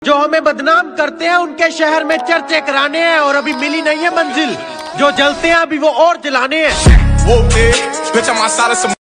जो हमें बदनाम करते हैं उनके शहर में चर्चे कराने हैं और अभी मिली नहीं है मंजिल। जो जलते हैं अभी वो और जलाने हैं।